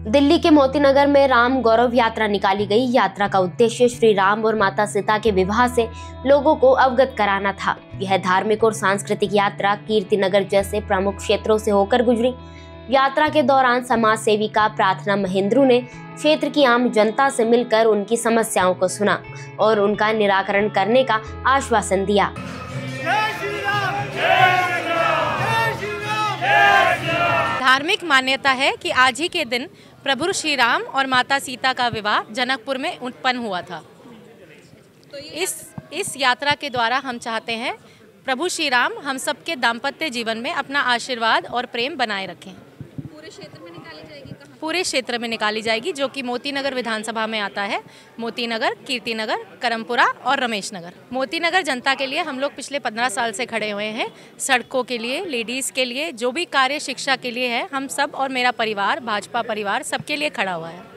दिल्ली के मोती नगर में राम गौरव यात्रा निकाली गई। यात्रा का उद्देश्य श्री राम और माता सीता के विवाह से लोगों को अवगत कराना था। यह धार्मिक और सांस्कृतिक यात्रा कीर्ति नगर जैसे प्रमुख क्षेत्रों से होकर गुजरी। यात्रा के दौरान समाज सेविका प्रार्थना महेंद्रू ने क्षेत्र की आम जनता से मिलकर उनकी समस्याओं को सुना और उनका निराकरण करने का आश्वासन दिया। धार्मिक मान्यता है कि आज ही के दिन प्रभु श्री राम और माता सीता का विवाह जनकपुर में उत्पन्न हुआ था। तो इस यात्रा के द्वारा हम चाहते हैं प्रभु श्री राम हम सबके दाम्पत्य जीवन में अपना आशीर्वाद और प्रेम बनाए रखें। पूरे क्षेत्र में निकाली जाएगी? कहाँ? पूरे क्षेत्र में निकाली जाएगी, जो कि मोती नगर विधानसभा में आता है। मोती नगर, कीर्ति नगर, करमपुरा और रमेश नगर। मोती नगर जनता के लिए हम लोग पिछले 15 साल से खड़े हुए हैं। सड़कों के लिए, लेडीज़ के लिए, जो भी कार्य शिक्षा के लिए है, हम सब और मेरा परिवार, भाजपा परिवार सबके लिए खड़ा हुआ है।